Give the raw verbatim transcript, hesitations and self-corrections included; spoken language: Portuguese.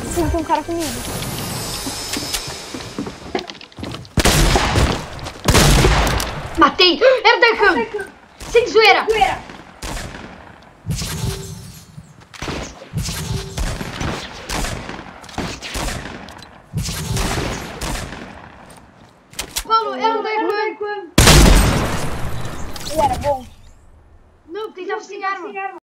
Sim, tem um cara comigo. Matei! Era o Darkan! Sem zoeira! Paulo, era o Darkan! Ele era bom. Não, porque ele tava sem arma.